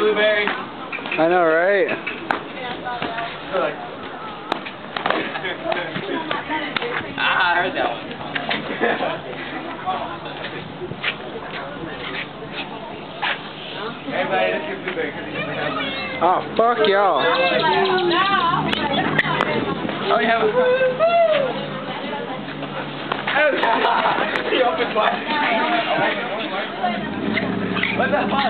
blueberry. I know, right? I heard that one. Everybody, let's get blueberry. Oh, fuck y'all. Oh, you have a... He opened wide. What's that fun?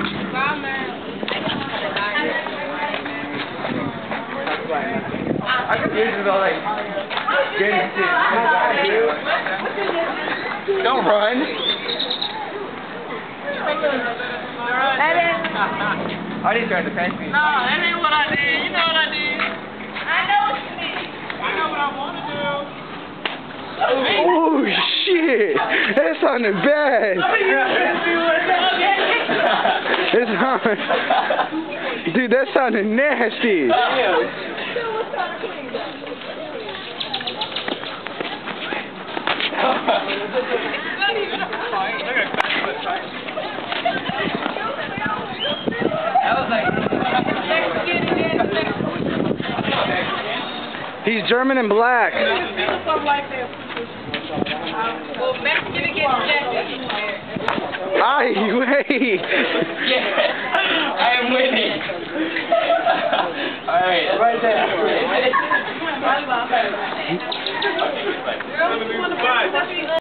I could use it all like getting sick. Don't run. I didn't try to defend me. No, that ain't what I did. You know what I did. I know what you did. I know what I want to do. Oh shit! That sounded bad. It's hard. Dude, that sounded nasty. He's German and black. Well, Mexican against Japanese. Ay, wait. Yeah, I am winning. Alright, right there.